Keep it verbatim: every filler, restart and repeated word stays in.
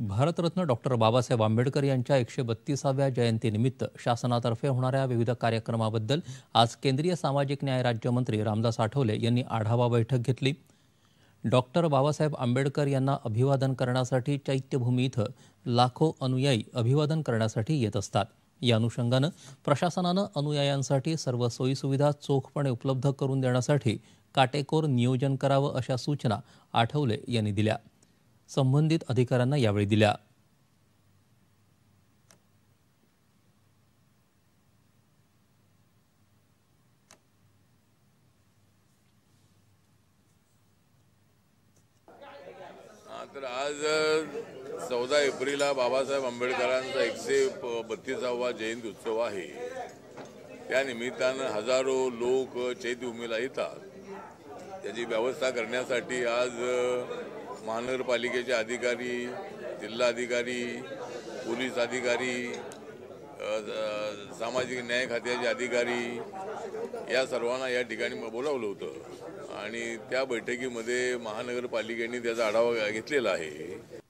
Bharat Ratna doctor Babasaheb Ambedkar यांच्या एकशे बत्तीसाव्या जयंतीनिमित्त शासनातर्फे होणाऱ्या विविध कार्यक्रमाबद्दल आज केंद्रीय सामाजिक न्याय राज्यमंत्री रामदास आठवले यांनी आढावा बैठक घेतली। डॉक्टर बाबासाहेब आंबेडकर यांना अभिवादन करण्यासाठी चैत्यभूमी इथं लाखो अनुयायी अभिवादन करण्यासाठी येत असतात। या अनुषंगानं प्रशासनानं अनुयायांसाठी सर्व सोयीसुविधा चोखपणे उपलब्ध करून देण्यासाठी काटेकोर नियोजन करावं अशा सूचना आठवले यांनी दिल्या। संबंधित अधिकाऱ्यांना यावेळी दिल्या। तर आज चौदा एप्रिलला बाबासाहेब आंबेडकरांचा एकशे बत्तीसावा जयंती उत्सव आहे। त्या निमित्तानं हजारो लोक चैत्यभूमीला येतात। त्याची व्यवस्था करण्यासाठी आज महानगरपालिकेचे अधिकारी, जिल्हा अधिकारी, पोलीस अधिकारी, सामाजिक न्याय खात्याचे अधिकारी या सर्वांना या ठिकाणी बोलावलं होतं आणि त्या बैठकीमध्ये महानगरपालिकेने त्याचा आढावा घेतलेला आहे।